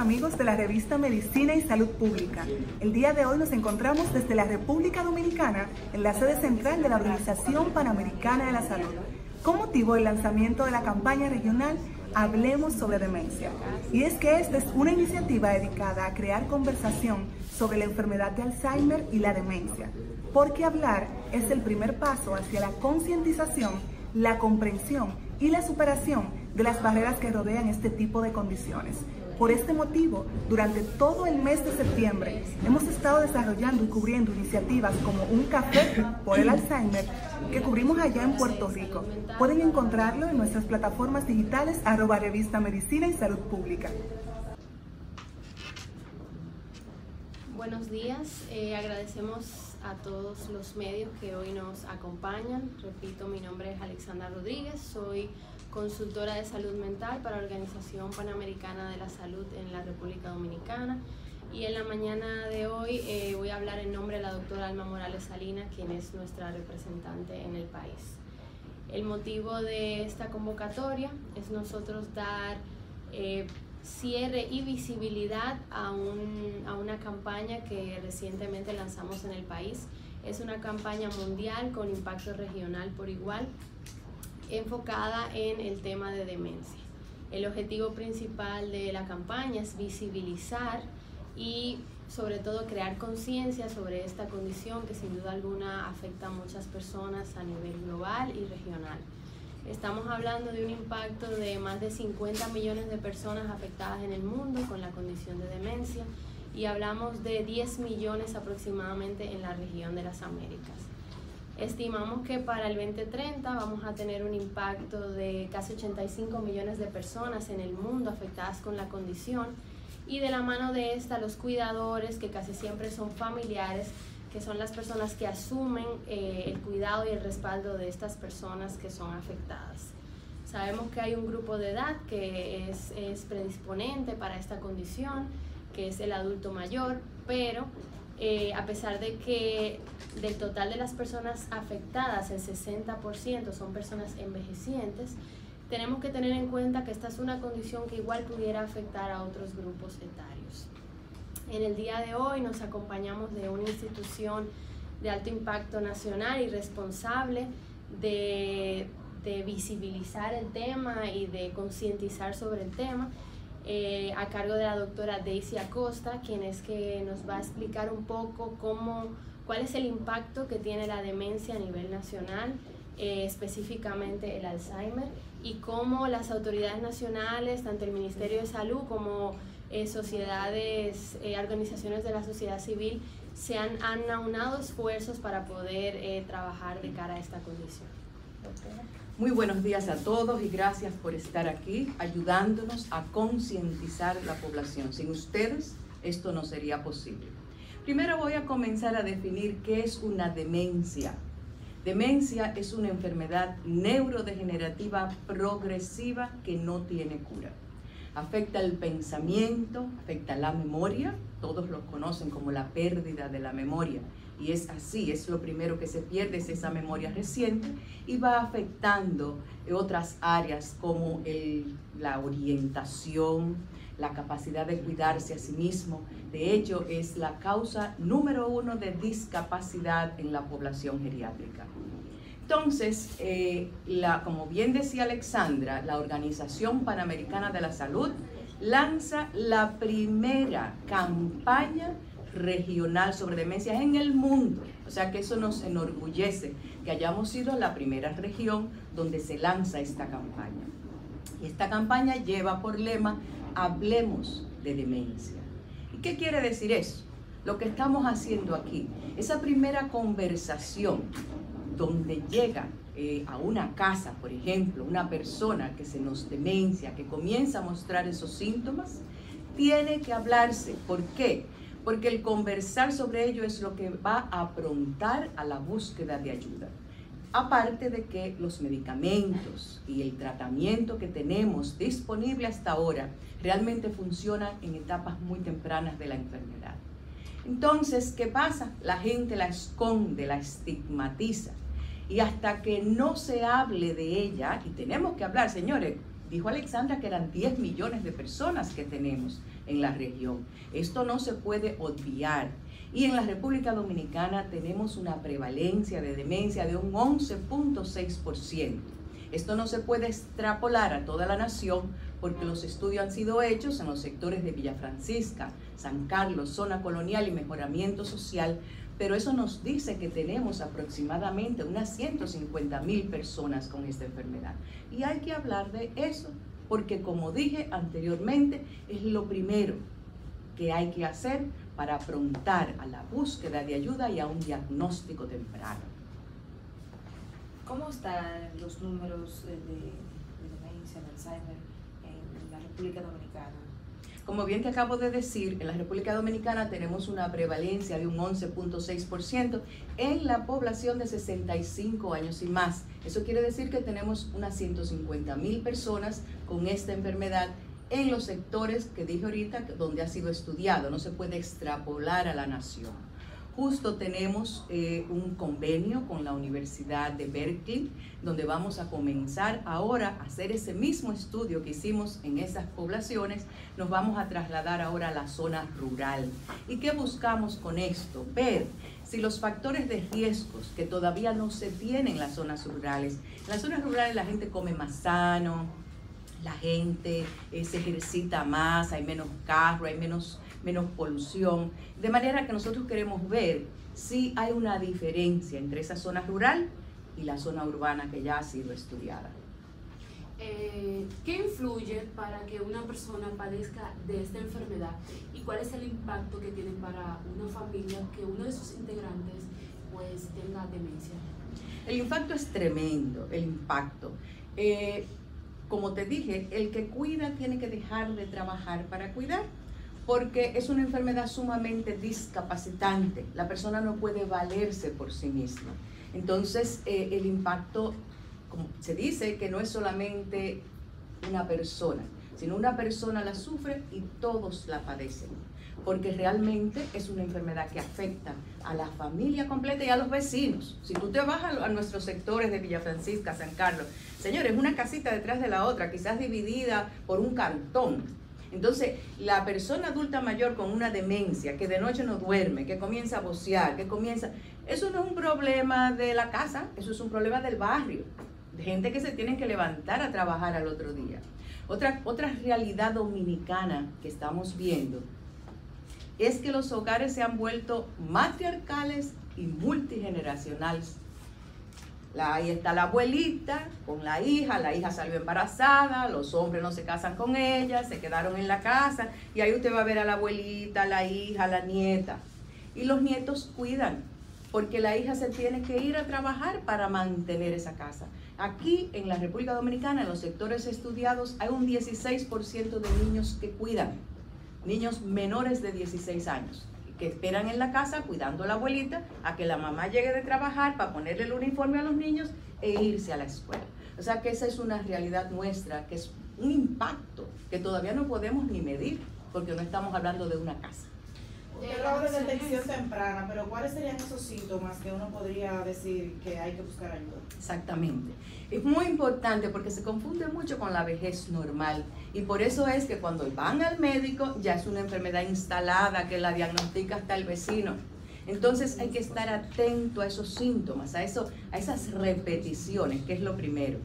amigos de la revista Medicina y Salud Pública. El día de hoy nos encontramos desde la República Dominicana en la sede central de la Organización Panamericana de la Salud, con motivo del lanzamiento de la campaña regional Hablemos sobre Demencia. Y es que esta es una iniciativa dedicada a crear conversación sobre la enfermedad de Alzheimer y la demencia, porque hablar es el primer paso hacia la concientización, la comprensión y la superación de las barreras que rodean este tipo de condiciones. Por este motivo, durante todo el mes de septiembre, hemos estado desarrollando y cubriendo iniciativas como un café por el Alzheimer que cubrimos allá en Puerto Rico. Pueden encontrarlo en nuestras plataformas digitales @revista Medicina y Salud Pública. Buenos días, agradecemos a todos los medios que hoy nos acompañan. Repito, mi nombre es Alexandra Rodríguez, soy consultora de salud mental para la Organización Panamericana de la Salud en la República Dominicana, y en la mañana de hoy voy a hablar en nombre de la doctora Alma Morales Salinas, quien es nuestra representante en el país. El motivo de esta convocatoria es nosotros dar cierre y visibilidad a una campaña que recientemente lanzamos en el país. Es una campaña mundial con impacto regional por igual, enfocada en el tema de demencia. El objetivo principal de la campaña es visibilizar y sobre todo crear conciencia sobre esta condición que sin duda alguna afecta a muchas personas a nivel global y regional. Estamos hablando de un impacto de más de 50 millones de personas afectadas en el mundo con la condición de demencia, y hablamos de 10 millones aproximadamente en la región de las Américas. Estimamos que para el 2030 vamos a tener un impacto de casi 85 millones de personas en el mundo afectadas con la condición, y de la mano de esta los cuidadores, que casi siempre son familiares, que son las personas que asumen el cuidado y el respaldo de estas personas que son afectadas. Sabemos que hay un grupo de edad que es predisponente para esta condición, que es el adulto mayor, pero a pesar de que del total de las personas afectadas, el 60% son personas envejecientes, tenemos que tener en cuenta que esta es una condición que igual pudiera afectar a otros grupos etarios. En el día de hoy nos acompañamos de una institución de alto impacto nacional y responsable de visibilizar el tema y de concientizar sobre el tema, a cargo de la doctora Daisy Acosta, quien es que nos va a explicar un poco cuál es el impacto que tiene la demencia a nivel nacional, específicamente el Alzheimer, y cómo las autoridades nacionales, tanto el Ministerio de Salud como sociedades, organizaciones de la sociedad civil, han aunado esfuerzos para poder trabajar de cara a esta condición. Doctora. Muy buenos días a todos y gracias por estar aquí ayudándonos a concientizar la población. Sin ustedes esto no sería posible. Primero voy a comenzar a definir qué es una demencia. Demencia es una enfermedad neurodegenerativa progresiva que no tiene cura. Afecta el pensamiento, afecta la memoria, todos lo conocen como la pérdida de la memoria, y es así, es lo primero que se pierde, es esa memoria reciente, y va afectando otras áreas como la orientación, la capacidad de cuidarse a sí mismo. De hecho, es la causa número 1 de discapacidad en la población geriátrica. Entonces, como bien decía Alexandra, la Organización Panamericana de la Salud lanza la primera campaña regional sobre demencias en el mundo. O sea que eso nos enorgullece, que hayamos sido la primera región donde se lanza esta campaña. Y esta campaña lleva por lema Hablemos de Demencia. ¿Y qué quiere decir eso? Lo que estamos haciendo aquí, esa primera conversación donde llega a una casa, por ejemplo, una persona que se nos demencia, que comienza a mostrar esos síntomas, tiene que hablarse. ¿Por qué? Porque el conversar sobre ello es lo que va a aprontar a la búsqueda de ayuda. Aparte de que los medicamentos y el tratamiento que tenemos disponible hasta ahora realmente funcionan en etapas muy tempranas de la enfermedad. Entonces, ¿qué pasa? La gente la esconde, la estigmatiza. Y hasta que no se hable de ella, y tenemos que hablar, señores, dijo Alexandra que eran 10 millones de personas que tenemos. en la región. Esto no se puede obviar. Y en la República Dominicana tenemos una prevalencia de demencia de un 11.6%. Esto no se puede extrapolar a toda la nación porque los estudios han sido hechos en los sectores de Villa Francisca, San Carlos, zona colonial y mejoramiento social, pero eso nos dice que tenemos aproximadamente unas 150.000 personas con esta enfermedad. Y hay que hablar de eso, porque como dije anteriormente, es lo primero que hay que hacer para afrontar a la búsqueda de ayuda y a un diagnóstico temprano. ¿Cómo están los números de demencia, de Alzheimer en la República Dominicana? Como bien te acabo de decir, en la República Dominicana tenemos una prevalencia de un 11.6% en la población de 65 años y más. Eso quiere decir que tenemos unas 150.000 personas con esta enfermedad en los sectores que dije ahorita donde ha sido estudiado. No se puede extrapolar a la nación. Justo tenemos un convenio con la Universidad de Berkeley, donde vamos a comenzar ahora a hacer ese mismo estudio que hicimos en esas poblaciones. Nos vamos a trasladar ahora a la zona rural. ¿Y qué buscamos con esto? Ver si los factores de riesgos que todavía no se tienen en las zonas rurales. En las zonas rurales la gente come más sano, la gente se ejercita más, hay menos carro, hay menos polución, de manera que nosotros queremos ver si hay una diferencia entre esa zona rural y la zona urbana que ya ha sido estudiada. ¿Qué influye para que una persona padezca de esta enfermedad y cuál es el impacto que tiene para una familia que uno de sus integrantes pues tenga demencia? El impacto es tremendo, el impacto. Como te dije, el que cuida tiene que dejar de trabajar para cuidar, porque es una enfermedad sumamente discapacitante. La persona no puede valerse por sí misma. Entonces, el impacto, como se dice, que no es solamente una persona, sino una persona la sufre y todos la padecen, porque realmente es una enfermedad que afecta a la familia completa y a los vecinos. Si tú te vas a nuestros sectores de Villa Francisca, San Carlos, señores, una casita detrás de la otra, quizás dividida por un cartón. Entonces, la persona adulta mayor con una demencia, que de noche no duerme, que comienza a vocear, eso no es un problema de la casa, eso es un problema del barrio, de gente que se tienen que levantar a trabajar al otro día. Otra realidad dominicana que estamos viendo es que los hogares se han vuelto matriarcales y multigeneracionales. Ahí está la abuelita con la hija salió embarazada, los hombres no se casan con ella, se quedaron en la casa y ahí usted va a ver a la abuelita, la hija, la nieta. Y los nietos cuidan, porque la hija se tiene que ir a trabajar para mantener esa casa. Aquí en la República Dominicana, en los sectores estudiados, hay un 16% de niños que cuidan, niños menores de 16 años. Que esperan en la casa cuidando a la abuelita a que la mamá llegue de trabajar para ponerle el uniforme a los niños e irse a la escuela. O sea que esa es una realidad nuestra, que es un impacto que todavía no podemos ni medir, porque no estamos hablando de una casa. Usted habla de detección temprana, pero ¿cuáles serían esos síntomas que uno podría decir que hay que buscar ayuda? Exactamente. Es muy importante porque se confunde mucho con la vejez normal y por eso es que cuando van al médico ya es una enfermedad instalada que la diagnostica hasta el vecino. Entonces hay que estar atento a esos síntomas, a esas repeticiones, que es lo primero.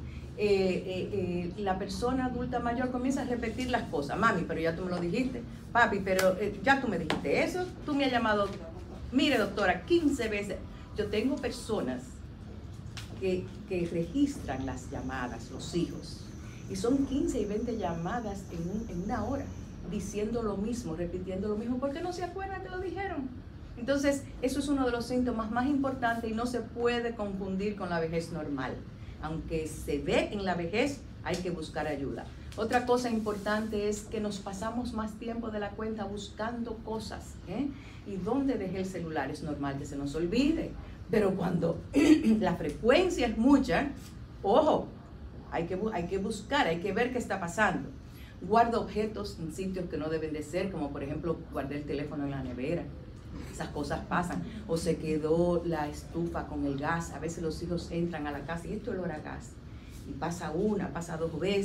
La persona adulta mayor comienza a repetir las cosas. Mami, pero ya tú me lo dijiste. Papi, pero ya tú me dijiste eso. Tú me has llamado, mire doctora, 15 veces. Yo tengo personas que registran las llamadas, los hijos. Y son 15 y 20 llamadas en una hora, diciendo lo mismo, repitiendo lo mismo, porque no se acuerdan que lo dijeron. Entonces, eso es uno de los síntomas más importantes y no se puede confundir con la vejez normal. Aunque se ve en la vejez, hay que buscar ayuda. Otra cosa importante es que nos pasamos más tiempo de la cuenta buscando cosas. ¿Y dónde dejé el celular? Es normal que se nos olvide. Pero cuando la frecuencia es mucha, ojo, hay que buscar, hay que ver qué está pasando. Guardo objetos en sitios que no deben de ser, como por ejemplo, guardé el teléfono en la nevera. Esas cosas pasan. O se quedó la estufa con el gas. A veces los hijos entran a la casa y esto es olor a gas. Y pasa una, pasa dos veces.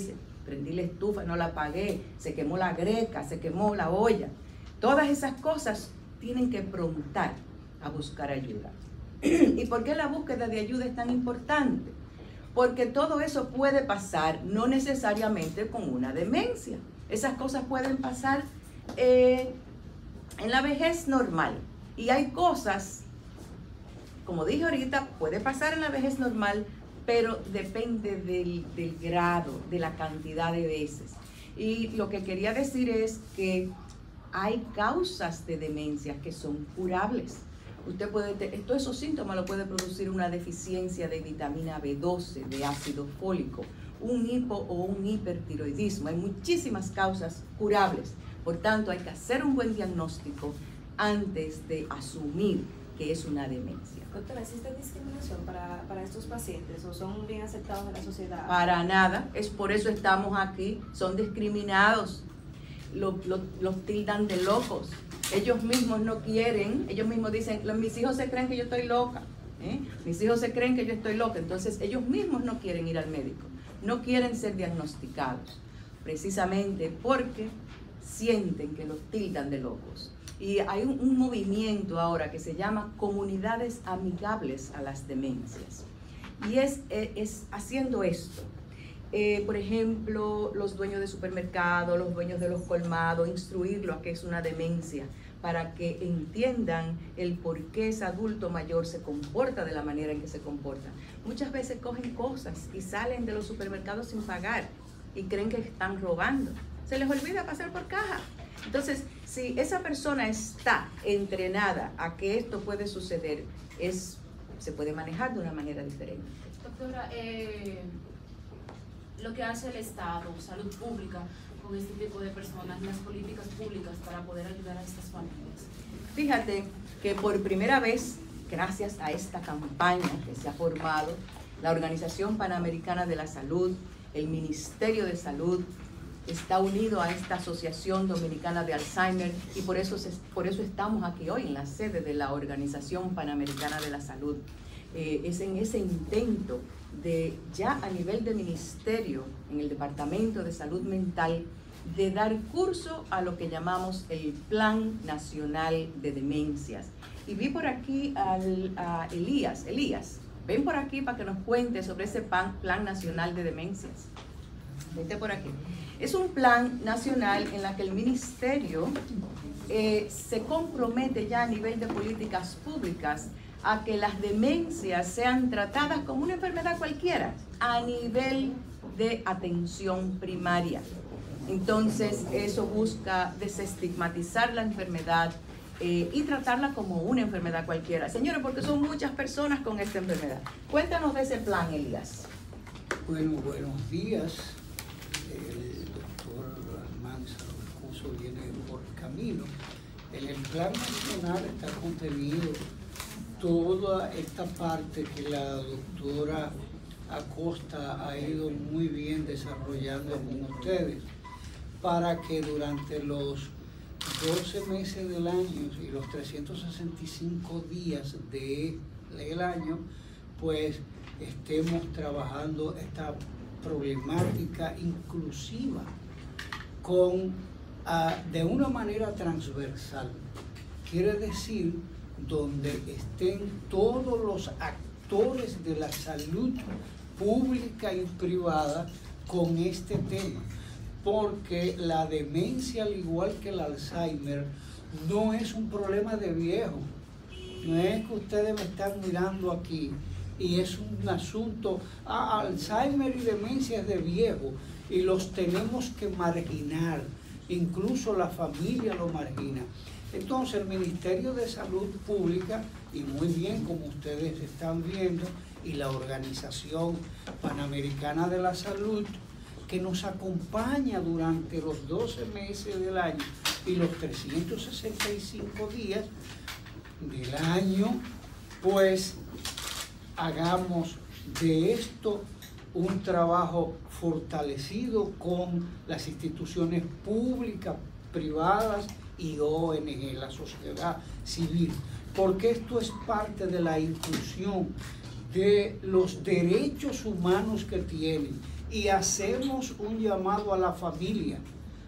prendí la estufa, no la apagué, se quemó la greca, se quemó la olla. Todas esas cosas tienen que promptar a buscar ayuda. ¿Y por qué la búsqueda de ayuda es tan importante? Porque todo eso puede pasar, no necesariamente con una demencia. Esas cosas pueden pasar en la vejez normal. Y hay cosas, como dije ahorita, puede pasar en la vejez normal, pero depende del grado, de la cantidad de veces. Y lo que quería decir es que hay causas de demencia que son curables. Usted puede, todos esos síntomas lo puede producir una deficiencia de vitamina B12, de ácido fólico, un hipo o un hipertiroidismo. Hay muchísimas causas curables. Por tanto, hay que hacer un buen diagnóstico antes de asumir que es una demencia. Doctora, ¿existe discriminación para estos pacientes o son bien aceptados en la sociedad? Para nada, es por eso estamos aquí. Son discriminados, los tildan de locos. Ellos mismos no quieren, ellos mismos dicen, mis hijos se creen que yo estoy loca, mis hijos se creen que yo estoy loca. Entonces ellos mismos no quieren ir al médico, no quieren ser diagnosticados, precisamente porque sienten que los tildan de locos. Y hay un movimiento ahora que se llama comunidades amigables a las demencias. Y es haciendo esto. Por ejemplo, los dueños de supermercados, los dueños de los colmados, instruirlos a qué es una demencia, para que entiendan el por qué ese adulto mayor se comporta de la manera en que se comporta. Muchas veces cogen cosas y salen de los supermercados sin pagar y creen que están robando. Se les olvida pasar por caja. Entonces, si esa persona está entrenada a que esto puede suceder, se puede manejar de una manera diferente. Doctora, lo que hace el Estado, salud pública, con este tipo de personas, las políticas públicas para poder ayudar a estas familias. Fíjate que por primera vez, gracias a esta campaña que se ha formado, la Organización Panamericana de la Salud, el Ministerio de Salud, está unido a esta Asociación Dominicana de Alzheimer y por eso estamos aquí hoy en la sede de la Organización Panamericana de la Salud. Es en ese intento de ya a nivel de ministerio, en el Departamento de Salud Mental, de dar curso a lo que llamamos el Plan Nacional de Demencias. Y vi por aquí a Elías. Elías, ven por aquí para que nos cuente sobre ese Plan Nacional de Demencias. Vente por aquí. Es un plan nacional en la que el ministerio se compromete ya a nivel de políticas públicas a que las demencias sean tratadas como una enfermedad cualquiera a nivel de atención primaria. Entonces, eso busca desestigmatizar la enfermedad y tratarla como una enfermedad cualquiera. Señores, porque son muchas personas con esta enfermedad. Cuéntanos de ese plan, Elías. Bueno, buenos días. El doctor Almanza, el curso viene por camino. En el plan nacional está contenido toda esta parte que la doctora Acosta ha ido muy bien desarrollando con ustedes, para que durante los 12 meses del año y los 365 días del año, pues estemos trabajando esta problemática inclusiva de una manera transversal. Quiere decir, donde estén todos los actores de la salud pública y privada con este tema, porque la demencia, al igual que el Alzheimer, no es un problema de viejo. No es que ustedes me están mirando aquí y es un asunto, Alzheimer y demencia es de viejo y los tenemos que marginar, incluso la familia lo margina. Entonces el Ministerio de Salud Pública, y muy bien como ustedes están viendo, y la Organización Panamericana de la Salud, que nos acompaña durante los 12 meses del año y los 365 días del año, pues hagamos de esto un trabajo fortalecido con las instituciones públicas, privadas y ONG, la sociedad civil, porque esto es parte de la inclusión de los derechos humanos que tienen y hacemos un llamado a la familia,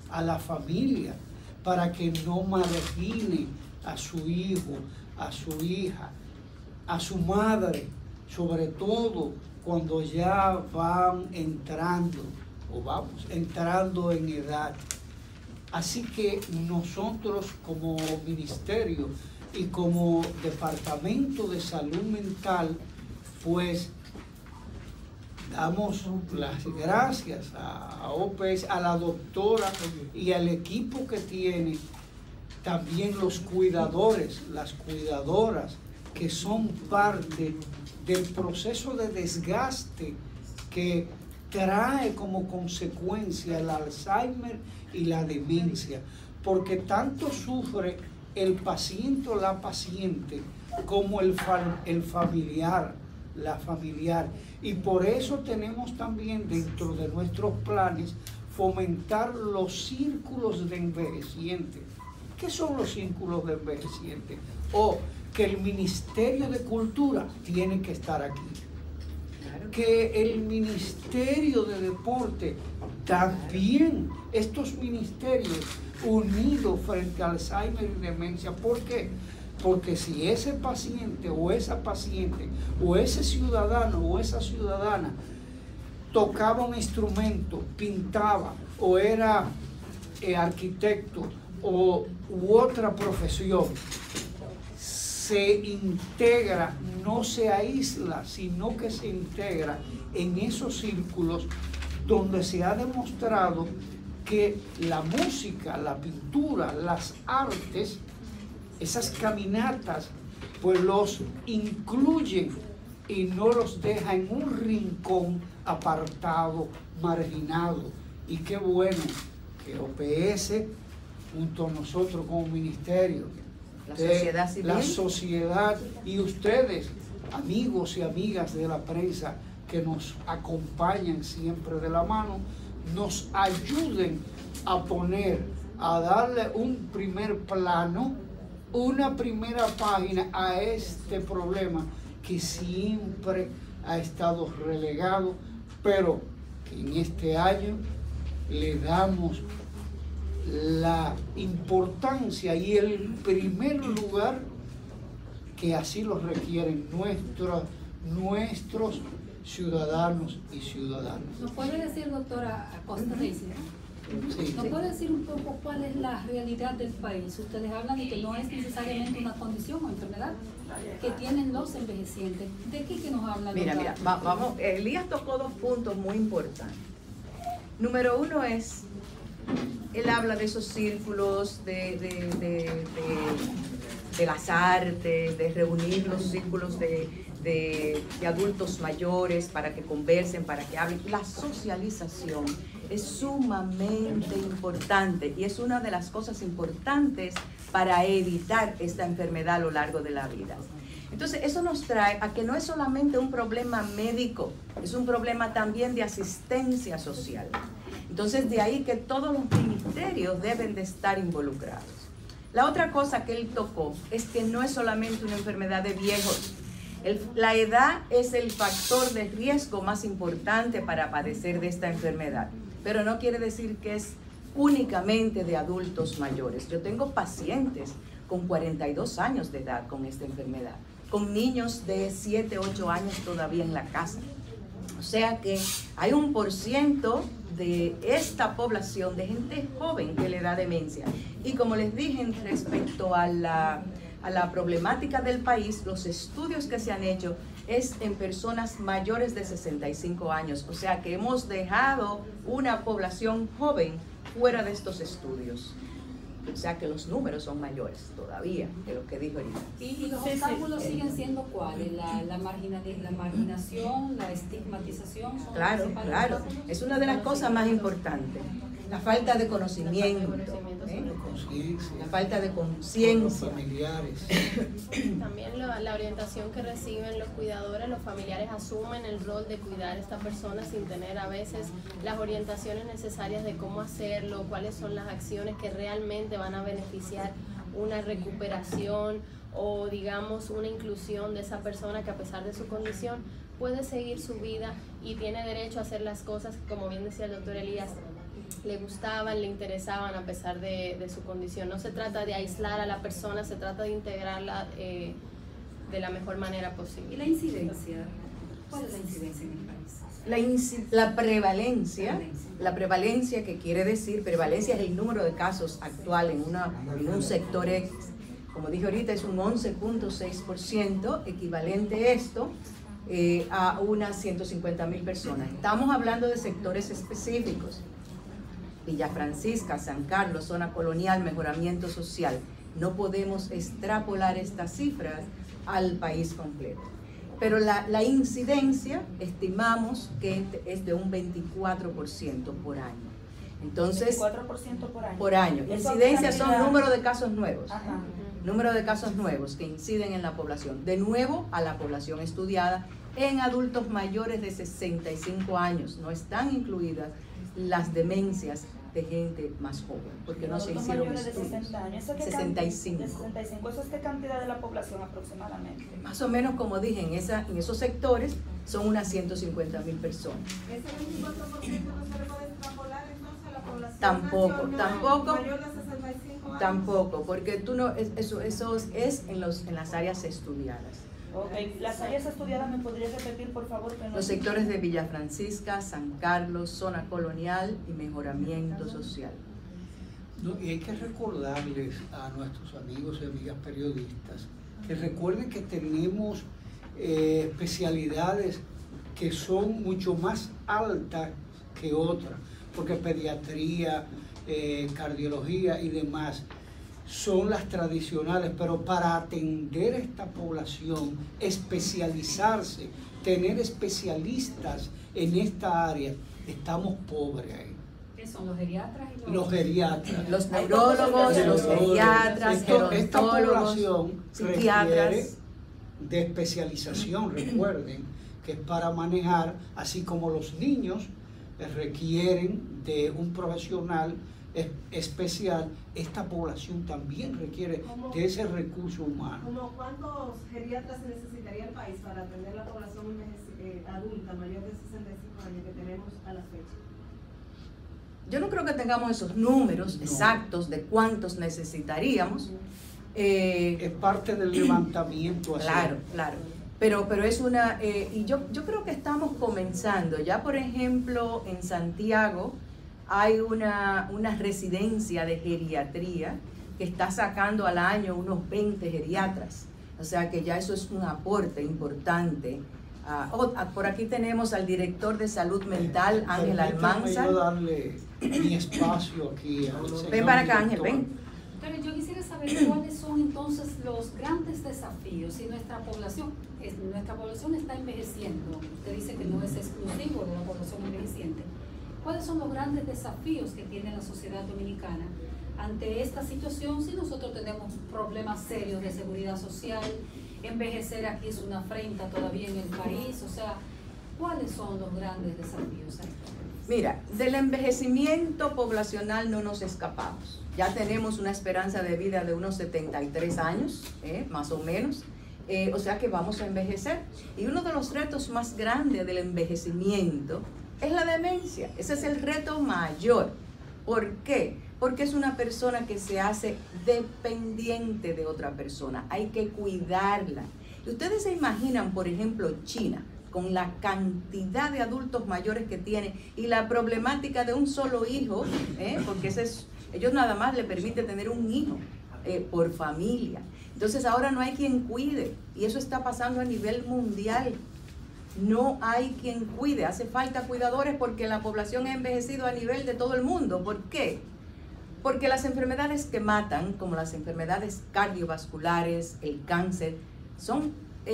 para que no margine a su hijo, a su hija, a su madre, sobre todo cuando ya van entrando o vamos entrando en edad. Así que nosotros como ministerio y como Departamento de Salud Mental, pues damos las gracias a OPS, a la doctora y al equipo que tiene, también los cuidadores, las cuidadoras, que son parte del proceso de desgaste que trae como consecuencia el Alzheimer y la demencia, porque tanto sufre el paciente o la paciente como el familiar, la familiar. Y por eso tenemos también dentro de nuestros planes fomentar los círculos de envejecientes. ¿Qué son los círculos de envejecientes? O que el Ministerio de Cultura tiene que estar aquí. Que el Ministerio de Deporte también, estos ministerios unidos frente al Alzheimer y demencia. ¿Por qué? Porque si ese paciente o esa paciente o ese ciudadano o esa ciudadana tocaba un instrumento, pintaba o era arquitecto u otra profesión, se integra, no se aísla, sino que se integra en esos círculos donde se ha demostrado que la música, la pintura, las artes, esas caminatas, pues los incluyen y no los deja en un rincón apartado, marginado. Y qué bueno que OPS, junto a nosotros como ministerio, la sociedad y ustedes, amigos y amigas de la prensa que nos acompañan siempre de la mano, nos ayuden a poner, a darle un primer plano, una primera página a este problema que siempre ha estado relegado, pero que en este año le damos la importancia y el primer lugar que así lo requieren nuestros ciudadanos y ciudadanas. ¿Nos puede decir, doctora Acosta Reis? Sí. ¿Nos puede decir un poco cuál es la realidad del país? Ustedes hablan de que no es necesariamente una condición o enfermedad que tienen los envejecientes. ¿De qué que nos hablan? Mira, vamos, Elías tocó dos puntos muy importantes. Número uno es, él habla de esos círculos de las artes, de reunir los círculos de adultos mayores para que conversen, para que hablen. La socialización es sumamente importante y es una de las cosas importantes para evitar esta enfermedad a lo largo de la vida. Entonces, eso nos trae a que no es solamente un problema médico, es un problema también de asistencia social. Entonces, de ahí que todos los ministerios deben de estar involucrados. La otra cosa que él tocó es que no es solamente una enfermedad de viejos. La edad es el factor de riesgo más importante para padecer de esta enfermedad, pero no quiere decir que es únicamente de adultos mayores. Yo tengo pacientes con 42 años de edad con esta enfermedad, con niños de 7, 8 años todavía en la casa. O sea que hay un % de esta población de gente joven que le da demencia. Y como les dije respecto a la problemática del país, los estudios que se han hecho es en personas mayores de 65 años. O sea que hemos dejado una población joven fuera de estos estudios. O sea que los números son mayores todavía que lo que dijo ahorita. ¿Y los obstáculos siguen siendo cuáles? La marginación, la estigmatización. Claro, claro. Es una de las cosas más importantes. La falta de conocimiento, la falta de conciencia. Familiares. También la orientación que reciben los cuidadores, los familiares asumen el rol de cuidar a esta persona sin tener a veces las orientaciones necesarias de cómo hacerlo, cuáles son las acciones que realmente van a beneficiar una recuperación o digamos una inclusión de esa persona que a pesar de su condición puede seguir su vida y tiene derecho a hacer las cosas que, como bien decía el doctor Elías, le gustaban, le interesaban a pesar de su condición. No se trata de aislar a la persona, se trata de integrarla de la mejor manera posible. ¿Y la incidencia? ¿Cuál es la incidencia en el país? La prevalencia, que quiere decir, prevalencia es el número de casos actual en un sector X. Como dije ahorita, es un 11.6%, equivalente esto a unas 150,000 personas. Estamos hablando de sectores específicos. Villa Francisca, San Carlos, zona colonial, mejoramiento social. No podemos extrapolar estas cifras al país completo. Pero la incidencia estimamos que es de un 24% por año. Entonces, 24% por año. Por año. Incidencia son número de casos nuevos. Ajá. Número de casos nuevos que inciden en la población. De nuevo, a la población estudiada en adultos mayores de 65 años. No están incluidas las demencias de gente más joven, porque no se hicieron mayores estudios. de 60 años. ¿Eso qué 65. De 65. ¿Eso es qué cantidad de la población aproximadamente? Más o menos, como dije, en esos sectores son unas 150,000 personas. ¿Ese 24% no se le puede extrapolar entonces a la población Tampoco, nacional mayor de 65 años? Tampoco, porque tú no, eso es en las áreas estudiadas. Ok, las áreas estudiadas, ¿me podrías repetir, por favor? Que no... Los sectores de Villa Francisca, San Carlos, zona colonial y mejoramiento social. No, y hay que recordarles a nuestros amigos y amigas periodistas que recuerden que tenemos especialidades que son mucho más altas que otras, porque pediatría, cardiología y demás son las tradicionales, pero para atender a esta población, especializarse, tener especialistas en esta área, estamos pobres ahí. ¿Qué son los geriatras? Y Los geriatras, Los neurólogos, los geriatras, esta gerontólogos, población psiquiatras. requiere de especialización, recuerden, que es para manejar, así como los niños requieren de un profesional especial, esta población también requiere de ese recurso humano. ¿Cómo cuántos geriatras se necesitaría el país para atender la población adulta mayor de 65 años que tenemos a la fecha? Yo no creo que tengamos esos números No. exactos de cuántos necesitaríamos. Es parte del levantamiento. Claro, claro. Pero es una, y yo creo que estamos comenzando. Ya, por ejemplo, en Santiago hay una residencia de geriatría que está sacando al año unos 20 geriatras. O sea que ya eso es un aporte importante. Por aquí tenemos al director de salud mental, Ángel Almanza. Yo darle mi espacio aquí al Ven para acá, Ángel, ven. Pero yo quisiera saber cuáles son entonces los grandes desafíos si nuestra población está envejeciendo. Usted dice que no es exclusivo de la población envejeciente. ¿Cuáles son los grandes desafíos que tiene la sociedad dominicana ante esta situación si nosotros tenemos problemas serios de seguridad social? Envejecer aquí es una afrenta todavía en el país. O sea, ¿cuáles son los grandes desafíos ahí? Mira, del envejecimiento poblacional no nos escapamos. Ya tenemos una esperanza de vida de unos 73 años, más o menos. O sea que vamos a envejecer. Y uno de los retos más grandes del envejecimiento es la demencia. Ese es el reto mayor. ¿Por qué? Porque es una persona que se hace dependiente de otra persona. Hay que cuidarla. Y ustedes se imaginan, por ejemplo, China, con la cantidad de adultos mayores que tiene y la problemática de un solo hijo, porque ellos nada más le permiten tener un hijo por familia. Entonces ahora no hay quien cuide y eso está pasando a nivel mundial. No hay quien cuide, hace falta cuidadores porque la población ha envejecido a nivel de todo el mundo. ¿Por qué? Porque las enfermedades que matan, como las enfermedades cardiovasculares, el cáncer, son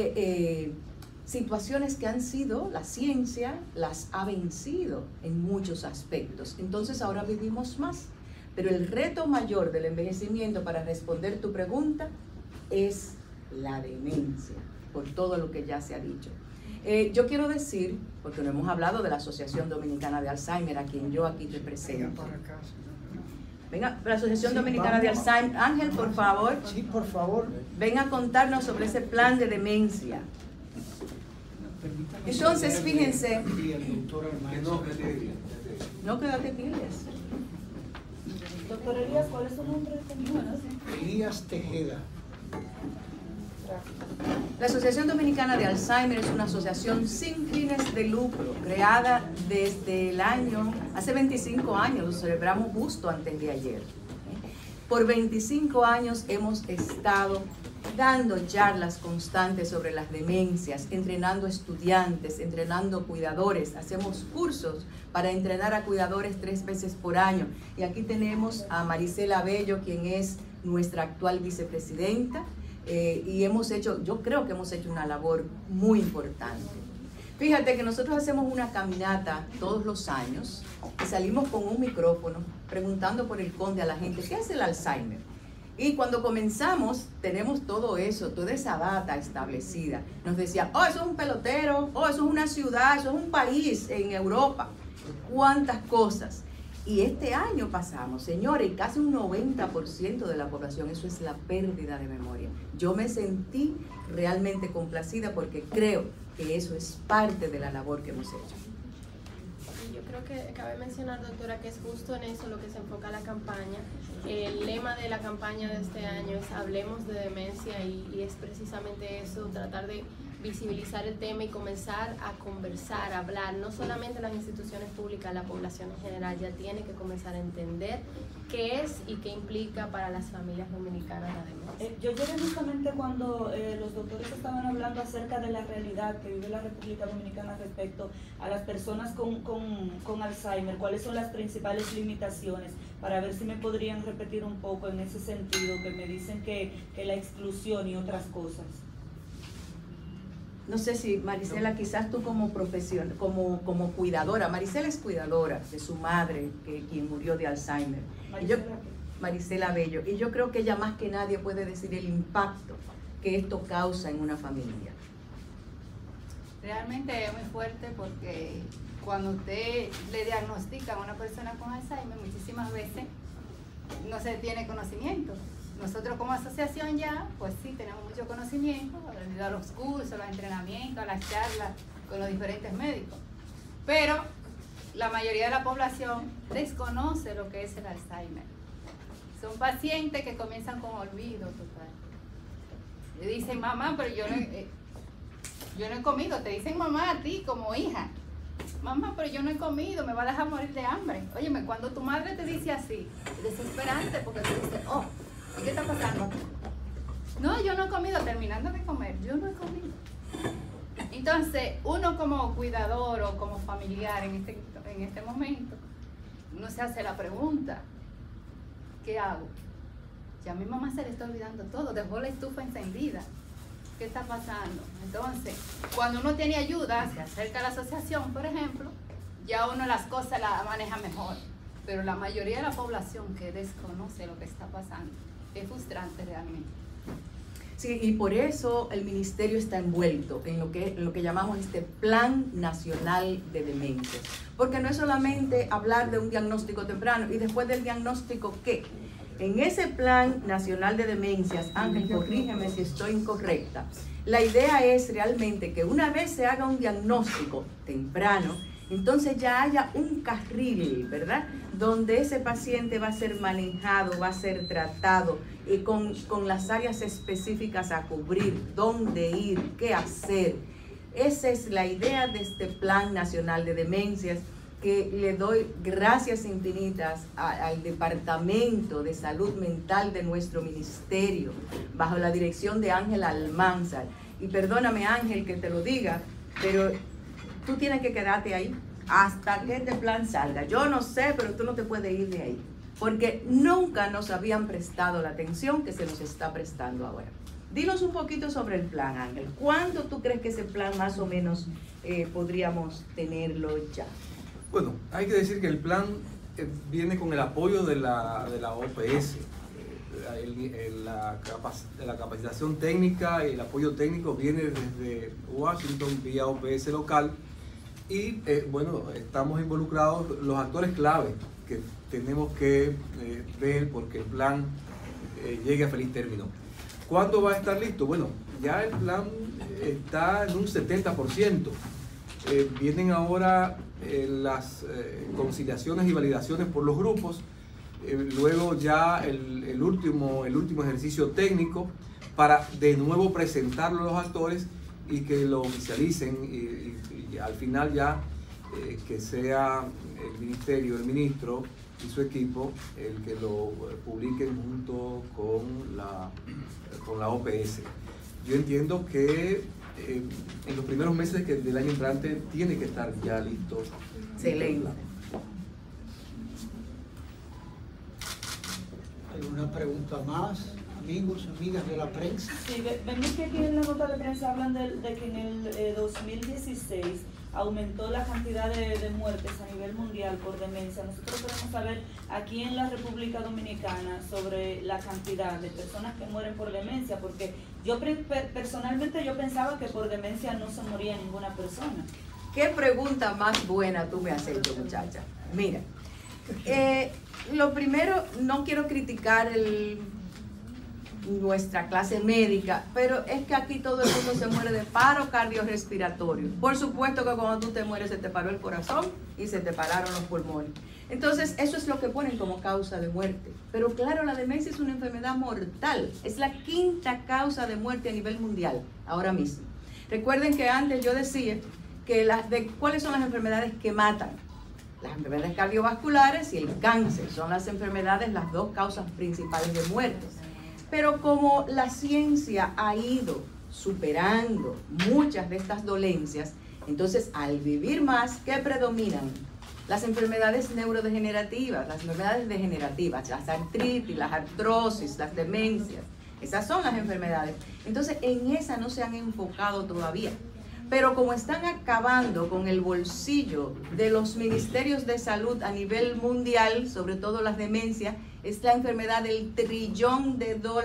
situaciones que la ciencia las ha vencido en muchos aspectos. Entonces ahora vivimos más. Pero el reto mayor del envejecimiento, para responder tu pregunta, es la demencia, por todo lo que ya se ha dicho. Yo quiero decir, porque no hemos hablado de la Asociación Dominicana de Alzheimer, a quien yo aquí represento. Venga, la Asociación Dominicana de Alzheimer. Ángel, por favor. Sí, por favor. Ven a contarnos sobre ese plan de demencia. Entonces, fíjense. No, quédate quieres. Doctor Elías, ¿cuál es su nombre? Elías Tejeda. La Asociación Dominicana de Alzheimer es una asociación sin fines de lucro, creada desde el año, hace 25 años, lo celebramos justo antes de ayer. Por 25 años hemos estado dando charlas constantes sobre las demencias, entrenando estudiantes, entrenando cuidadores, hacemos cursos para entrenar a cuidadores 3 veces por año. Y aquí tenemos a Marisela Bello, quien es nuestra actual vicepresidenta, y hemos hecho, yo creo que hemos hecho una labor muy importante. Fíjate que nosotros hacemos una caminata todos los años y salimos con un micrófono preguntando por el conde a la gente, ¿qué es el Alzheimer? Y cuando comenzamos, tenemos todo eso, toda esa data establecida. Nos decía, oh, eso es un pelotero, oh, eso es una ciudad, eso es un país en Europa. ¿Cuántas cosas? Y este año pasamos, señores, casi un 90% de la población, eso es la pérdida de memoria. Yo me sentí realmente complacida porque creo que eso es parte de la labor que hemos hecho. Yo creo que cabe mencionar, doctora, que es justo en eso lo que se enfoca la campaña. El lema de la campaña de este año es Hablemos de Demencia y es precisamente eso, tratar de visibilizar el tema y comenzar a conversar, a hablar, no solamente las instituciones públicas, la población en general ya tiene que comenzar a entender qué es y qué implica para las familias dominicanas la demencia. Yo llegué justamente cuando los doctores estaban hablando acerca de la realidad que vive la República Dominicana respecto a las personas con Alzheimer, cuáles son las principales limitaciones, para ver si me podrían repetir un poco en ese sentido, que me dicen que la exclusión y otras cosas. No sé si Marisela, quizás tú como profesión, como cuidadora, Marisela es cuidadora de su madre, quien murió de Alzheimer. Marisela Bello. Y yo creo que ella más que nadie puede decir el impacto que esto causa en una familia. Realmente es muy fuerte porque cuando usted le diagnostica a una persona con Alzheimer, muchísimas veces no se tiene conocimiento. Nosotros como asociación ya, pues sí, tenemos mucho conocimiento, debido a los cursos, los entrenamientos, a las charlas con los diferentes médicos. Pero la mayoría de la población desconoce lo que es el Alzheimer. Son pacientes que comienzan con olvido total. Le dicen, mamá, pero yo no he comido. Te dicen mamá a ti como hija. Mamá, pero yo no he comido, me va a dejar morir de hambre. Óyeme, cuando tu madre te dice así, es desesperante porque te dice, oh, ¿qué está pasando? No, yo no he comido, terminando de comer, yo no he comido. Entonces, uno como cuidador o como familiar en este momento, uno se hace la pregunta, ¿qué hago? Ya a mi mamá se le está olvidando todo, dejó la estufa encendida. ¿Qué está pasando? Entonces, cuando uno tiene ayuda, se acerca a la asociación, por ejemplo, ya uno las cosas las maneja mejor. Pero la mayoría de la población que desconoce lo que está pasando, es frustrante realmente. Sí, y por eso el ministerio está envuelto en lo que llamamos este Plan Nacional de Demencias. Porque no es solamente hablar de un diagnóstico temprano y después del diagnóstico, ¿qué? En ese Plan Nacional de Demencias, Ángel, corrígeme si estoy incorrecta, la idea es realmente que una vez se haga un diagnóstico temprano, entonces ya haya un carril, ¿verdad? Donde ese paciente va a ser manejado, va a ser tratado y con las áreas específicas a cubrir, dónde ir, qué hacer. Esa es la idea de este Plan Nacional de Demencias, que le doy gracias infinitas al Departamento de Salud Mental de nuestro ministerio, bajo la dirección de Ángel Almanzar. Y perdóname, Ángel, que te lo diga, pero tú tienes que quedarte ahí hasta que este plan salga. Yo no sé, pero tú no te puedes ir de ahí, porque nunca nos habían prestado la atención que se nos está prestando ahora. Dinos un poquito sobre el plan, Ángel. ¿Cuándo tú crees que ese plan más o menos podríamos tenerlo ya? Bueno, hay que decir que el plan viene con el apoyo de la OPS. La capacitación técnica y el apoyo técnico viene desde Washington vía OPS local y bueno, estamos involucrados los actores clave que tenemos que ver porque el plan llegue a feliz término. ¿Cuándo va a estar listo? Bueno, ya el plan está en un 70%. Vienen ahora las conciliaciones y validaciones por los grupos. Luego ya el último ejercicio técnico para de nuevo presentarlo a los actores y que lo oficialicen y al final ya que sea el ministerio, el ministro y su equipo el que lo publiquen junto con la OPS. Yo entiendo que en los primeros meses del año entrante tiene que estar ya listo. Excelente. ¿Alguna pregunta más, amigos, amigas de la prensa? Sí, vemos que aquí en la nota de prensa hablan de que en el 2016 aumentó la cantidad de muertes a nivel mundial por demencia. Nosotros queremos saber aquí en la República Dominicana sobre la cantidad de personas que mueren por demencia, porque yo personalmente yo pensaba que por demencia no se moría ninguna persona. ¿Qué pregunta más buena tú me has hecho, muchacha? Mira, lo primero, no quiero criticar nuestra clase médica, pero es que aquí todo el mundo se muere de paro cardiorrespiratorio. Por supuesto que cuando tú te mueres se te paró el corazón y se te pararon los pulmones. Entonces, eso es lo que ponen como causa de muerte. Pero claro, la demencia es una enfermedad mortal. Es la 5ª causa de muerte a nivel mundial, ahora mismo. Recuerden que antes yo decía que cuáles son las enfermedades que matan. Las enfermedades cardiovasculares y el cáncer son las enfermedades, las 2 causas principales de muerte. Pero como la ciencia ha ido superando muchas de estas dolencias, entonces al vivir más, ¿qué predominan? Las enfermedades neurodegenerativas, las enfermedades degenerativas, las artritis, las artrosis, las demencias. Esas son las enfermedades. Entonces en esa no se han enfocado todavía. Pero como están acabando con el bolsillo de los ministerios de salud a nivel mundial, sobre todo las demencias, es la enfermedad del $1 trillón.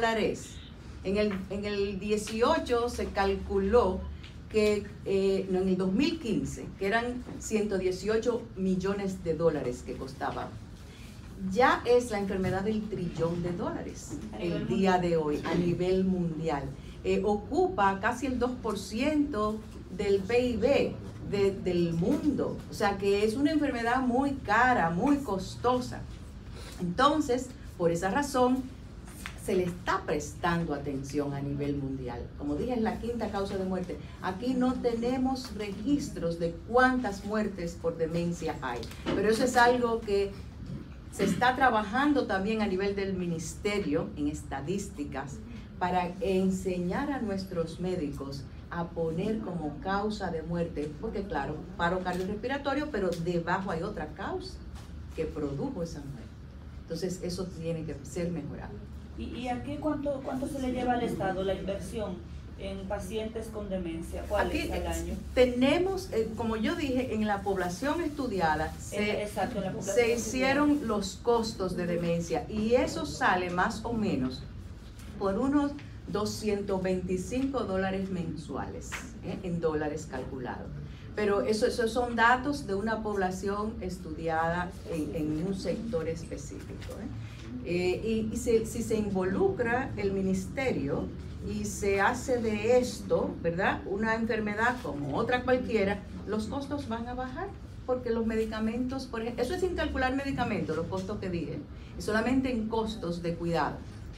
En el 18 se calculó que, en el 2015, que eran $118 millones que costaba. Ya es la enfermedad del $1 trillón el día de hoy a nivel mundial. Ocupa casi el 2% del PIB del mundo, o sea que es una enfermedad muy cara, muy costosa. Entonces, por esa razón, se le está prestando atención a nivel mundial. Como dije, es la 5ª causa de muerte. Aquí no tenemos registros de cuántas muertes por demencia hay, pero eso es algo que se está trabajando también a nivel del ministerio en estadísticas para enseñar a nuestros médicos a poner como causa de muerte, porque claro, paro cardiorrespiratorio, pero debajo hay otra causa que produjo esa muerte. Entonces eso tiene que ser mejorado. ¿Y aquí cuánto se le lleva al Estado la inversión en pacientes con demencia? ¿Cuál aquí es al año? Tenemos, como yo dije, en la población estudiada se hicieron los costos de demencia y eso sale más o menos por unos $225 mensuales, en dólares calculados. Pero esos son datos de una población estudiada en un sector específico. Y si se involucra el ministerio y se hace de esto, ¿verdad?, una enfermedad como otra cualquiera, los costos van a bajar. Porque los medicamentos, por ejemplo, eso es sin calcular medicamentos, los costos que dije, y solamente en costos de cuidado.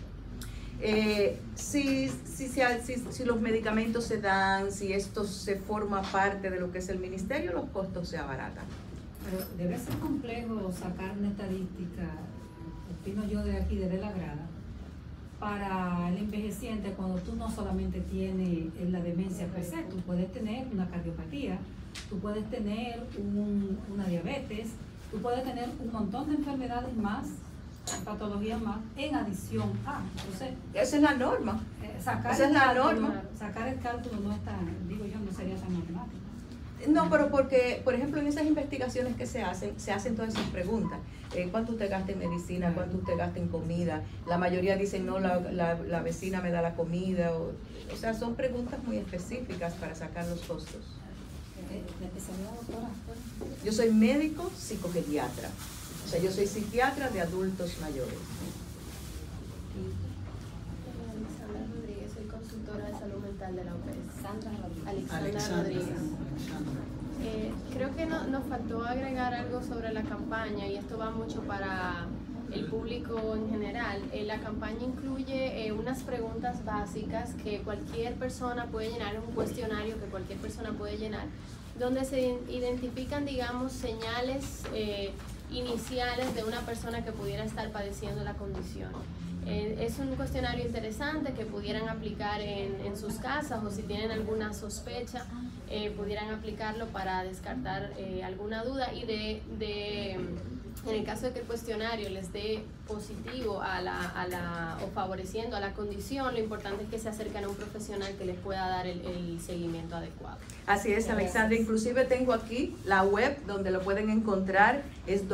Si los medicamentos se dan, si esto se forma parte de lo que es el ministerio, los costos se abaratan. Pero debe ser complejo sacar una estadística, opino yo de aquí, de la grada, para el envejeciente cuando tú no solamente tienes la demencia per se, tú puedes tener una cardiopatía, tú puedes tener una diabetes, tú puedes tener un montón de enfermedades más, patologías más, en adición a. Entonces, esa es la norma. Sacar el cálculo no es tan, digo yo, no sería tan matemático. No, pero porque, por ejemplo, en esas investigaciones que se hacen todas esas preguntas. ¿Cuánto usted gasta en medicina? ¿Cuánto usted gasta en comida? La mayoría dicen, no, la vecina me da la comida. O sea, son preguntas muy específicas para sacar los costos. ¿La especialidad, doctora? Yo soy médico psicopediatra. O sea, yo soy psiquiatra de adultos mayores. Alexandra Rodríguez, soy consultora de salud mental de la UPS. Alexandra Rodríguez. Creo que nos faltó agregar algo sobre la campaña, y esto va mucho para el público en general. La campaña incluye unas preguntas básicas que cualquier persona puede llenar, un cuestionario que cualquier persona puede llenar, donde se identifican, digamos, señales iniciales de una persona que pudiera estar padeciendo la condición. Es un cuestionario interesante que pudieran aplicar en sus casas, o si tienen alguna sospecha, pudieran aplicarlo para descartar alguna duda, y en el caso de que el cuestionario les dé positivo o favoreciendo a la condición, lo importante es que se acerquen a un profesional que les pueda dar el seguimiento adecuado. Así es, Alexandra. Inclusive tengo aquí la web donde lo pueden encontrar, es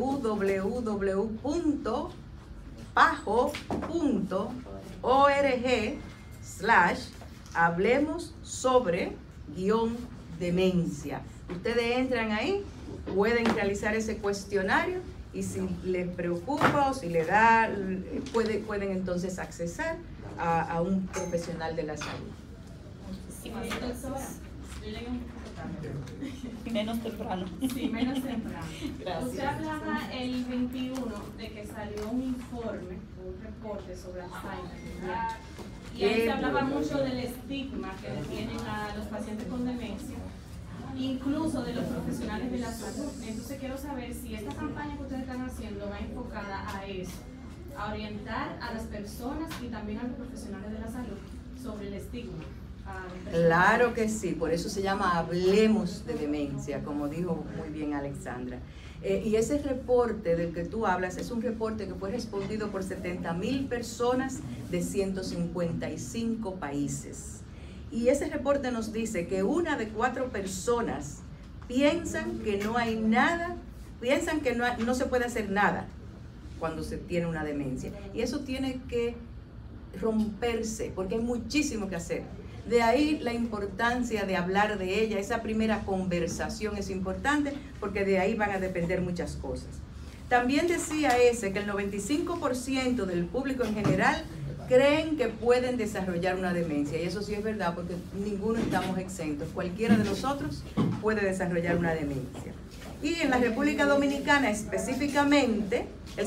www.pajo.org/hablemos sobre _demencia. Ustedes entran ahí, pueden realizar ese cuestionario, y si les preocupa o si le da, pueden entonces accesar a un profesional de la salud. Menos temprano. Sí, menos temprano. Gracias. Usted hablaba el 21 de que salió un informe, un reporte sobre Alzheimer. Y ahí se hablaba mucho del estigma que tienen a los pacientes con demencia, incluso de los profesionales de la salud. Entonces quiero saber si esta campaña que ustedes están haciendo va enfocada a eso, a orientar a las personas y también a los profesionales de la salud sobre el estigma. Claro que sí, por eso se llama Hablemos de Demencia, como dijo muy bien Alexandra. Y ese reporte del que tú hablas es un reporte que fue respondido por 70,000 personas de 155 países. Y ese reporte nos dice que 1 de 4 personas piensan que no hay nada, piensan que no se puede hacer nada cuando se tiene una demencia. Y eso tiene que romperse, porque hay muchísimo que hacer. De ahí la importancia de hablar de ella. Esa primera conversación es importante, porque de ahí van a depender muchas cosas. También decía que el 95% del público en general creen que pueden desarrollar una demencia, y eso sí es verdad, porque ninguno estamos exentos. Cualquiera de nosotros puede desarrollar una demencia. Y en la República Dominicana específicamente, el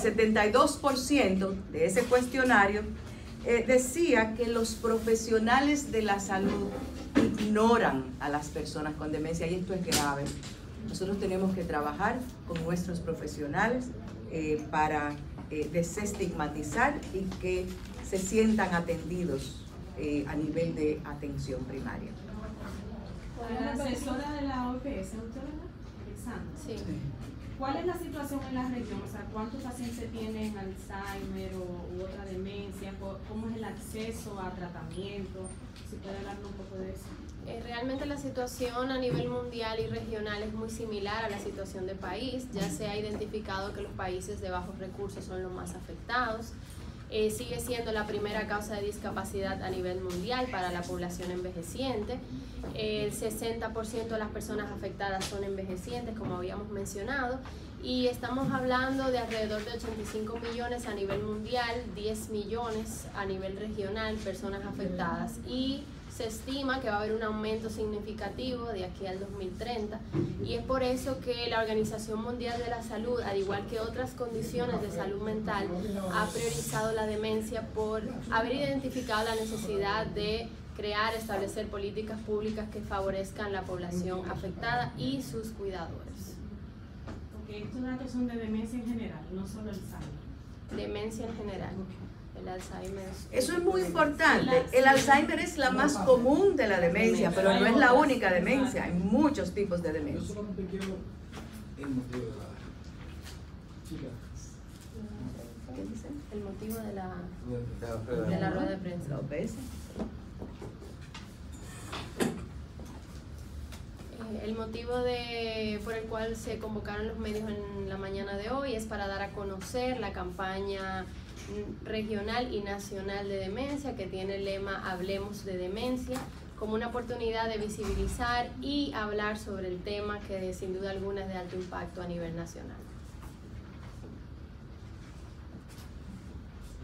72% de ese cuestionario decía que los profesionales de la salud ignoran a las personas con demencia, y esto es grave. Nosotros tenemos que trabajar con nuestros profesionales para desestigmatizar y que se sientan atendidos a nivel de atención primaria. La asesora de la OPS, ¿usted, Alexandra? Sí. ¿Cuál es la situación en la región? O sea, ¿cuántos pacientes tienen Alzheimer u otra demencia? ¿Cómo es el acceso a tratamiento? Si puede hablarnos un poco de eso. Realmente la situación a nivel mundial y regional es muy similar a la situación del país. Ya se ha identificado que los países de bajos recursos son los más afectados. Sigue siendo la primera causa de discapacidad a nivel mundial para la población envejeciente. El 60% de las personas afectadas son envejecientes, como habíamos mencionado, y estamos hablando de alrededor de 85 millones a nivel mundial, 10 millones a nivel regional, personas afectadas, y se estima que va a haber un aumento significativo de aquí al 2030, y es por eso que la Organización Mundial de la Salud, al igual que otras condiciones de salud mental, ha priorizado la demencia por haber identificado la necesidad de crear, establecer políticas públicas que favorezcan la población afectada y sus cuidadores. Porque estos datos son de demencia en general, no solo Alzheimer. Demencia en general. El Alzheimer. Eso es muy importante. El Alzheimer es la más común de la demencia, pero no es la única demencia. Hay muchos tipos de demencia. Yo solamente quiero el motivo de la chica. ¿Qué dice? El motivo de la rueda de prensa. ¿La OPS? El motivo por el cual se convocaron los medios en la mañana de hoy es para dar a conocer la campaña regional y nacional de demencia, que tiene el lema Hablemos de Demencia, como una oportunidad de visibilizar y hablar sobre el tema que sin duda alguna es de alto impacto a nivel nacional.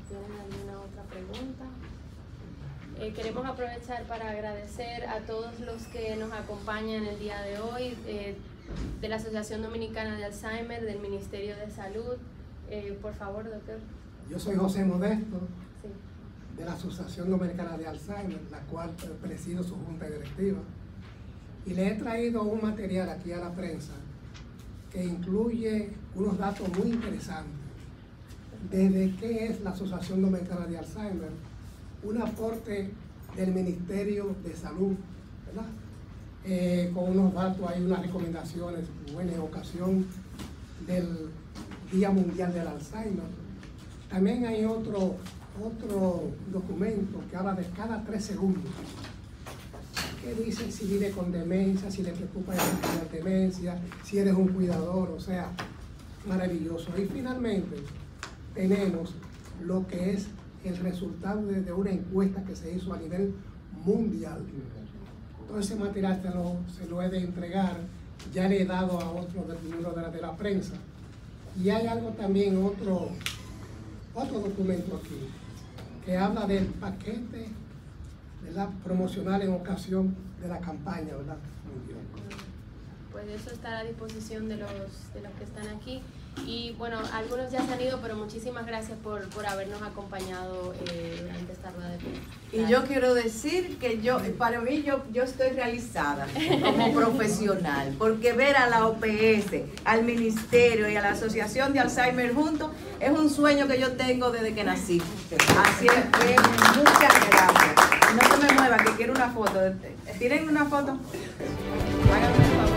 ¿Tienen alguna otra pregunta? Queremos aprovechar para agradecer a todos los que nos acompañan el día de hoy, de la Asociación Dominicana de Alzheimer, del Ministerio de Salud. Por favor, doctor. Yo soy José Modesto, Sí. de la Asociación Dominicana de Alzheimer, la cual presido su junta directiva. Y le he traído un material aquí a la prensa que incluye unos datos muy interesantes. Desde qué es la Asociación Dominicana de Alzheimer, un aporte del Ministerio de Salud, ¿verdad? Con unos datos, hay unas recomendaciones buenas en ocasión del Día Mundial del Alzheimer. También hay otro documento que habla de cada 3 segundos, que dice si vive con demencia, si le preocupa la demencia, si eres un cuidador, o sea, maravilloso. Y finalmente tenemos lo que es el resultado de una encuesta que se hizo a nivel mundial. Todo ese material se lo he de entregar, ya le he dado a otro del miembro de la prensa. Y hay algo también, otro documento aquí, que habla del paquete, ¿verdad?, promocional en ocasión de la campaña, ¿verdad?, mundial. Pues eso está a disposición de los que están aquí. Y bueno, algunos ya se han ido, pero muchísimas gracias por habernos acompañado durante esta rueda de prensa. Y yo quiero decir que para mí yo estoy realizada como profesional, porque ver a la OPS, al Ministerio y a la Asociación de Alzheimer juntos es un sueño que yo tengo desde que nací. Así es que muchas gracias. No se me mueva, que quiero una foto. ¿Tienen una foto? Háganme el favor.